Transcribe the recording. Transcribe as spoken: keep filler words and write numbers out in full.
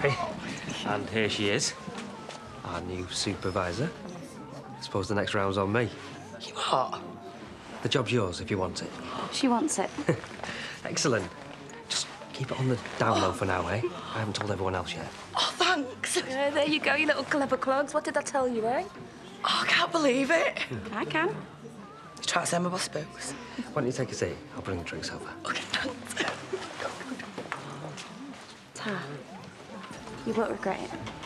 happy. And here she is, our new supervisor. I suppose the next round's on me. You what? The job's yours if you want it. She wants it. Excellent. Just keep it on the down low for now, eh? I haven't told everyone else yet. Oh, thanks. Yeah, there you go, you little clever clogs. What did I tell you, eh? Oh, I can't believe it. I can. You trying to send my boss books? Why don't you take a seat? I'll bring the drinks over. Okay, thanks. Ta. You won't regret it.